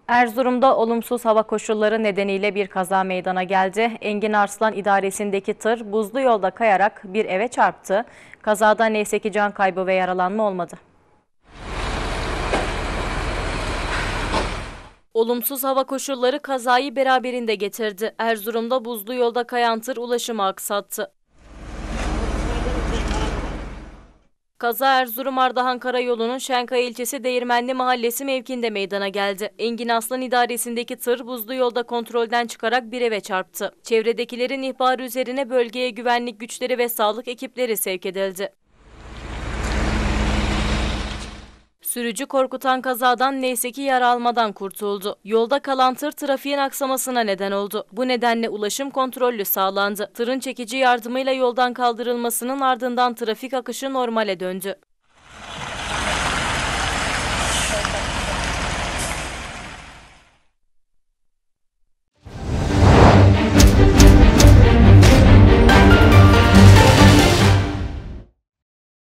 Erzurum'da olumsuz hava koşulları nedeniyle bir kaza meydana geldi. Engin Arslan idaresindeki tır buzlu yolda kayarak bir eve çarptı. Kazada neyse ki can kaybı ve yaralanma olmadı. Olumsuz hava koşulları kazayı beraberinde getirdi. Erzurum'da buzlu yolda kayan tır ulaşımı aksattı. Kaza Erzurum Ardahan Karayolu'nun Şenkaya ilçesi Değirmenli Mahallesi mevkinde meydana geldi. Engin Arslan idaresindeki tır buzlu yolda kontrolden çıkarak bir eve çarptı. Çevredekilerin ihbarı üzerine bölgeye güvenlik güçleri ve sağlık ekipleri sevk edildi. Sürücü korkutan kazadan neyse ki yara almadan kurtuldu. Yolda kalan tır trafiğin aksamasına neden oldu. Bu nedenle ulaşım kontrollü sağlandı. Tırın çekici yardımıyla yoldan kaldırılmasının ardından trafik akışı normale döndü.